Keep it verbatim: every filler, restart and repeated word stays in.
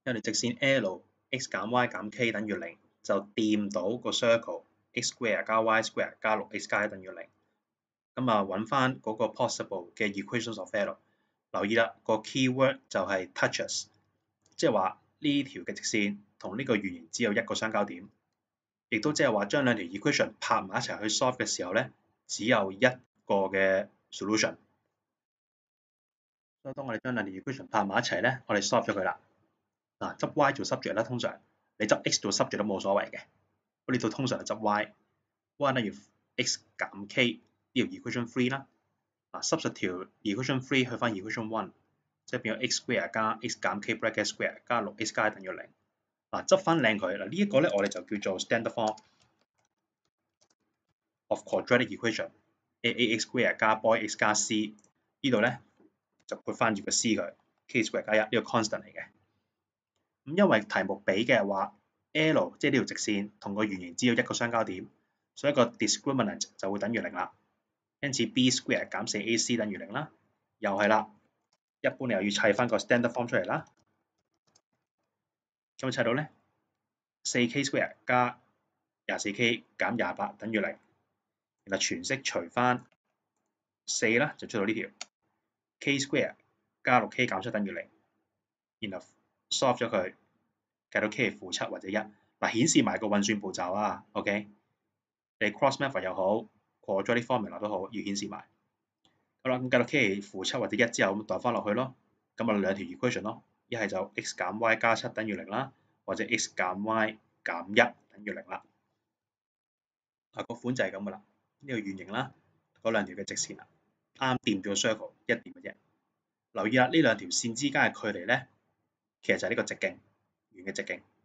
因為直線 L x 減 y 減 k 等於零，就掂到個 circle x square 加 y square 加六 x 加等於零。咁啊揾翻嗰個 possible 嘅 equations of L。留意啦，個 keyword 就係 touches， 即係話呢條嘅直線同呢個圓形只有一個相交點，亦都即係話將兩條 equation 拍埋一齊去 solve 嘅時候咧，只有一個嘅 solution。所以當我哋將兩條 equation 拍埋一齊咧，我哋 solve 咗佢啦。嗱，執 y 做 subject 啦，通常你執 x 做 subject 都冇所謂嘅。咁呢度通常係執 y，y 等於 x 減 k 呢條 equation three 啦。嗱，substitute 條 equation three 去翻 equation one， 即係變咗 x square 加 x 減 k bracket square 加六 x 加等於零。嗱，執翻靚佢嗱，呢一個咧我哋就叫做 standard form of quadratic equation。a a x square 加 boy x 加 c， 呢度咧就撥翻住個 c 佢 k square 加一呢個 constant 嚟嘅。咁因為題目俾嘅話 L 即係呢條直線同個圓形只有一個相交點，所以個 discriminant 就會等於零啦。因此 b square 減四 a c 等於零啦。又係啦，一般你又要砌翻個 standard form 出嚟啦。有冇砌到咧？四 k square 加廿四 k 減廿八等於零。然後全式除翻四啦，就出到呢條 k square 加六 k 減七等於零。然後 solve 咗佢，計到 k 係負七或者一。嗱，顯示埋個運算步驟啊 ，OK？ 你 cross method 又好 ，quadratic formula 都好，要顯示埋。好啦，咁計到 k 係負七或者一之後，咁代翻落去咯。咁啊兩條 equation 咯，一係就 x 減 y 加七等於零啦，或者 x 減 y 減一等於零啦。啊，個款就係咁噶啦，呢個圓形啦，嗰兩條嘅直線啦，啱掂咗 circle 一點嘅啫。留意啦，呢兩條線之間嘅距離咧，其實就係呢個直徑，圓嘅直徑。